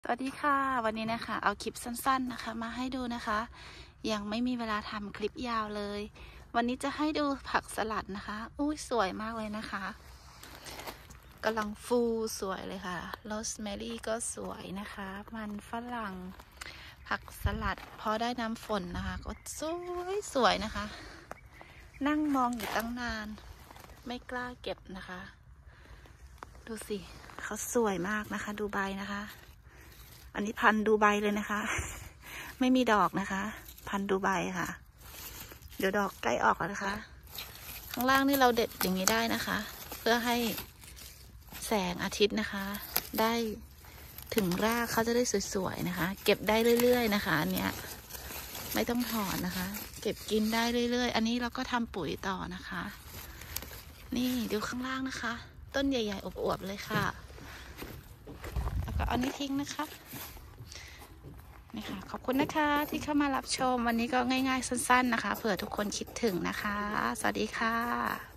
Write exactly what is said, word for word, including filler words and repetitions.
สวัสดีค่ะวันนี้นะคะเอาคลิปสั้นๆนะคะมาให้ดูนะคะยังไม่มีเวลาทำคลิปยาวเลยวันนี้จะให้ดูผักสลัดนะคะอุ้ยสวยมากเลยนะคะกำลังฟูสวยเลยค่ะโรสแมรี่ก็สวยนะคะมันฝรั่งผักสลัดพอได้น้ำฝนนะคะก็สวยสวยนะคะนั่งมองอยู่ตั้งนานไม่กล้าเก็บนะคะดูสิเขาสวยมากนะคะดูใบนะคะอันนี้พันธุ์ดูใบเลยนะคะไม่มีดอกนะคะพันธุ์ดูใบค่ะเดี๋ยวดอกใกล้ออกแล้วนะคะข้างล่างนี่เราเด็ดอย่างนี้ได้นะคะเพื่อให้แสงอาทิตย์นะคะได้ถึงรากเขาจะได้สวยๆนะคะเก็บได้เรื่อยๆนะคะอันเนี้ยไม่ต้องถอนนะคะเก็บกินได้เรื่อยๆอันนี้เราก็ทำปุ๋ยต่อนะคะนี่ดูข้างล่างนะคะต้นใหญ่ๆอวบๆเลยค่ะแล้วก็เอานี้ทิ้งนะคะนี่ค่ะขอบคุณนะคะที่เข้ามารับชมวันนี้ก็ง่ายๆสั้นๆนะคะเผื่อทุกคนคิดถึงนะคะสวัสดีค่ะ